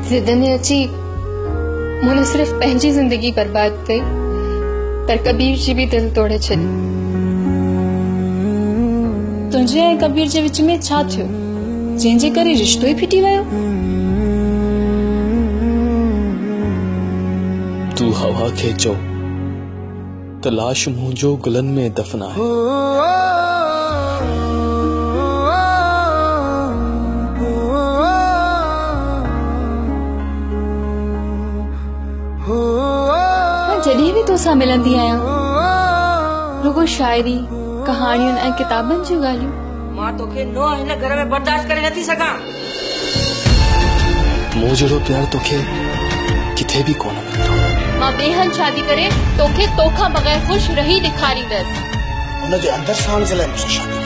जिद ने अची मुने सिर्फ पंहिंजी जिंदगी बर्बाद कई, पर कबीर जी भी दिल तोड़े छॾी। तुंहिंजे ऐं कबीर जे विच में छा थियो, जंहिंजे करे रिश्तो ही फिटी वियो? तू हवा खे चओ त लाश मुंहिंजो गुलनि में दफ़न आहे। मां जॾहिं भी तोसां मिलंदी आहियां, रुगो शायरी, कहाणियुनि ऐं किताबनि जूं ॻाल्हियूं। मां तोखे नो हिन घर में बर्दाश्त करे नथी सघां। मूं जहिड़ो प्यार तोखे किथे भी कोन मिलंदो। मां ॿिए शादी करे तोखे तोखां बग़ैर खुश रही ॾेखारींदसि। उनजे अंदर साण जे लाइ मुझसे शादी